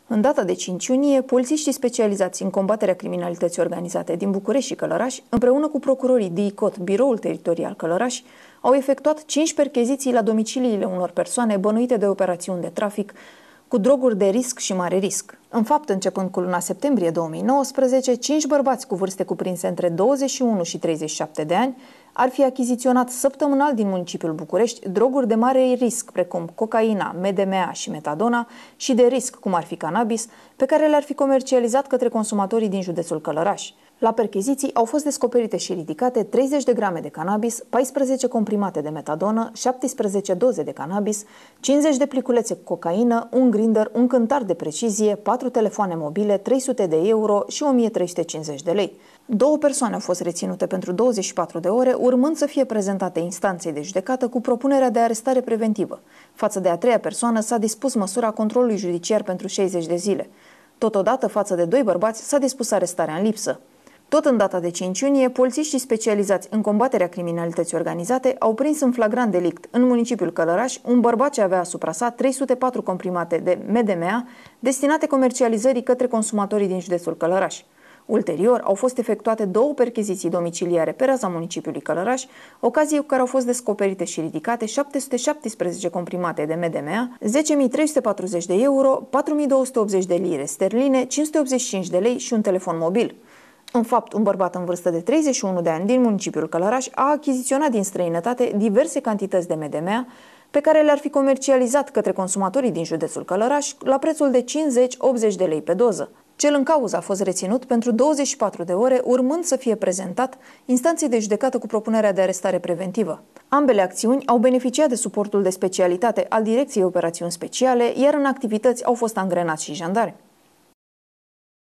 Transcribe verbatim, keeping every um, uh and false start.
În data de cinci iunie, polițiștii specializați în combaterea criminalității organizate din București și Călăraș, împreună cu procurorii D I C O T, Biroul Teritorial Călăraș, au efectuat cinci percheziții la domiciliile unor persoane bănuite de operațiuni de trafic cu droguri de risc și mare risc. În fapt, începând cu luna septembrie două mii nouăsprezece, cinci bărbați cu vârste cuprinse între douăzeci și unu și treizeci și șapte de ani ar fi achiziționat săptămânal din municipiul București droguri de mare risc, precum cocaina, M D M A și metadona, și de risc, cum ar fi cannabis, pe care le-ar fi comercializat către consumatorii din județul Călăraș. La percheziții au fost descoperite și ridicate treizeci de grame de cannabis, paisprezece comprimate de metadonă, șaptesprezece doze de cannabis, cincizeci de pliculețe cu cocaină, un grinder, un cântar de precizie, patru telefoane mobile, trei sute de euro și o mie trei sute cincizeci de lei. Două persoane au fost reținute pentru douăzeci și patru de ore, urmând să fie prezentate instanței de judecată cu propunerea de arestare preventivă. Față de a treia persoană s-a dispus măsura controlului judiciar pentru șaizeci de zile. Totodată, față de doi bărbați, s-a dispus arestarea în lipsă. Tot în data de cinci iunie, polițiștii specializați în combaterea criminalității organizate au prins în flagrant delict în municipiul Călăraș un bărbat ce avea asupra sa trei sute patru comprimate de M D M A destinate comercializării către consumatorii din județul Călăraș. Ulterior, au fost efectuate două percheziții domiciliare pe raza municipiului Călăraș, ocazie cu care au fost descoperite și ridicate șapte sute șaptesprezece comprimate de M D M A, zece mii trei sute patruzeci de euro, patru mii două sute optzeci de lire sterline, cinci sute optzeci și cinci de lei și un telefon mobil. În fapt, un bărbat în vârstă de treizeci și unu de ani din municipiul Călăraș a achiziționat din străinătate diverse cantități de M D M A pe care le-ar fi comercializat către consumatorii din județul Călăraș la prețul de cincizeci - optzeci de lei pe doză. Cel în cauză a fost reținut pentru douăzeci și patru de ore, urmând să fie prezentat instanței de judecată cu propunerea de arestare preventivă. Ambele acțiuni au beneficiat de suportul de specialitate al Direcției Operațiuni Speciale, iar în activități au fost angrenați și jandarmi.